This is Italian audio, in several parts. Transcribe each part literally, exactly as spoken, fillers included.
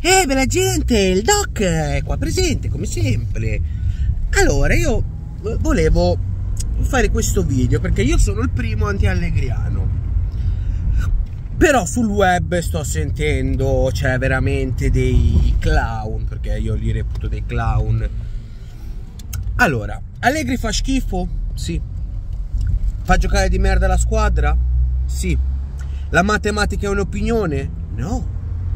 Eh, bella gente, il Doc è qua presente come sempre. Allora, io volevo fare questo video perché io sono il primo anti-allegriano, però sul web sto sentendo c'è veramente dei clown, perché io li reputo dei clown. Allora, Allegri fa schifo? Sì. Fa giocare di merda la squadra? Sì. La matematica è un'opinione? No.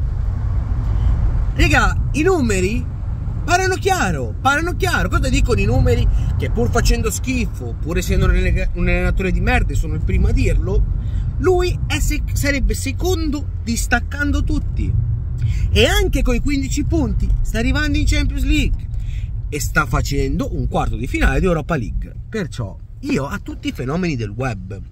Raga, i numeri parlano chiaro, parlano chiaro. Cosa dicono i numeri? Che pur facendo schifo, pur essendo un allenatore di merda, sono il primo a dirlo, lui è se sarebbe secondo distaccando tutti. E anche con i quindici punti sta arrivando in Champions League e sta facendo un quarto di finale di Europa League. Perciò io a tutti i fenomeni del web,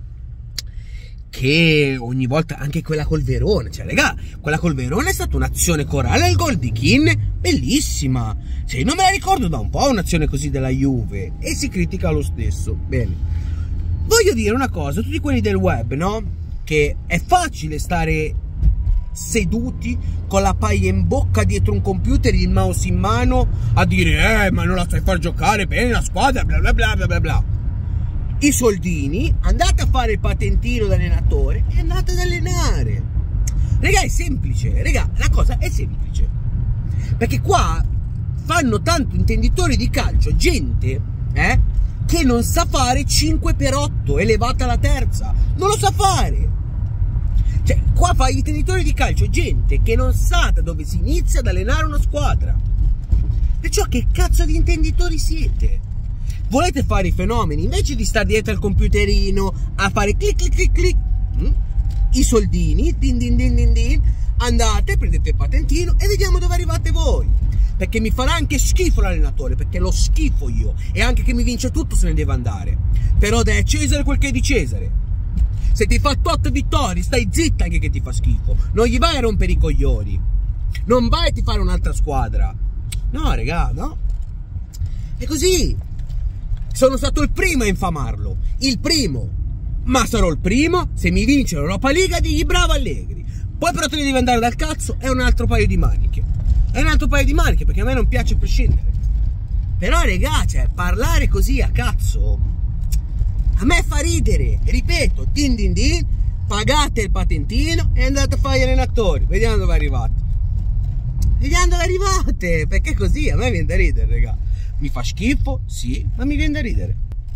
che ogni volta, anche quella col Verona, cioè raga, quella col Verona è stata un'azione corale al gol di Kean, bellissima, cioè non me la ricordo da un po' un'azione così della Juve, e si critica lo stesso. Bene, voglio dire una cosa a tutti quelli del web, no? Che è facile stare seduti con la paglia in bocca dietro un computer, il mouse in mano, a dire eh ma non la sai far giocare bene la squadra, bla bla bla bla bla bla. I soldini, andate a fare il patentino da allenatore e andate ad allenare. Raga, è semplice, raga, la cosa è semplice. Perché qua fanno tanto intenditori di calcio, gente, eh, che non sa fare cinque per otto, elevata alla terza. Non lo sa fare. Cioè, qua fa gli intenditori di calcio, gente che non sa da dove si inizia ad allenare una squadra. Perciò che cazzo di intenditori siete? Volete fare i fenomeni, invece di stare dietro al computerino a fare clic clic clic clic, hm? I soldini, din din din din din, andate, prendete il patentino e vediamo dove arrivate voi. Perché mi farà anche schifo l'allenatore, perché lo schifo io, e anche che mi vince tutto se ne deve andare. Però dai a Cesare quel che è di Cesare. Se ti fa otto vittorie, stai zitta anche che ti fa schifo. Non gli vai a rompere i coglioni. Non vai a ti fare un'altra squadra. No, raga, no. È così. Sono stato il primo a infamarlo, il primo, ma sarò il primo se mi vince l'Europa League a dirgli bravo Allegri. Poi però te ne devi andare dal cazzo, è un altro paio di maniche, è un altro paio di maniche, perché a me non piace prescindere. Però regà, cioè, parlare così a cazzo, a me fa ridere, ripeto, din din din, pagate il patentino e andate a fare gli allenatori, vediamo dove arrivate. Vediamo dove arrivate, perché così a me viene da ridere, regà. Mi fa schifo, sì, ma mi viene da ridere.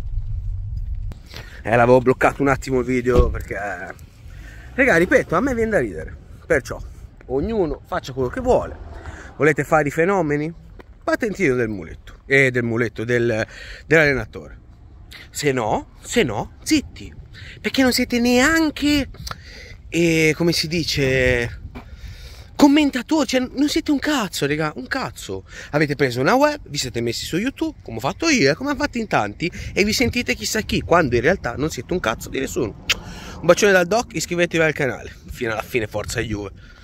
Eh, l'avevo bloccato un attimo il video perché... Raga, ripeto, a me viene da ridere. Perciò, ognuno faccia quello che vuole. Volete fare i fenomeni? Patentino del muletto. E eh, del muletto, del, dell'allenatore. Se no, se no, zitti. Perché non siete neanche... Eh, come si dice... commentatori, cioè non siete un cazzo, raga, un cazzo. Avete preso una web, vi siete messi su YouTube, come ho fatto io e come hanno fatto in tanti, e vi sentite chissà chi, quando in realtà non siete un cazzo di nessuno. Un bacione dal Doc, iscrivetevi al canale. Fino alla fine, forza Juve.